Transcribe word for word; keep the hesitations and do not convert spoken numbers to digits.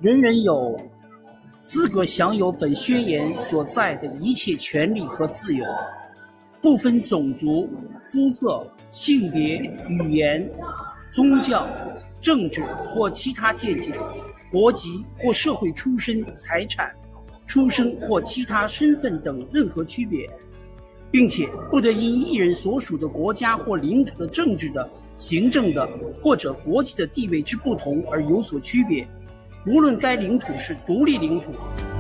人人有资格享有本宣言所载的一切权利和自由，不分种族、肤色、性别、语言、宗教、政治或其他见解、国籍或社会出身、财产、出生或其他身份等任何区别，并且不得因一人所属的国家或领土的政治的、行政的或者国际的地位之不同而有所区别，无论该领土是独立领土、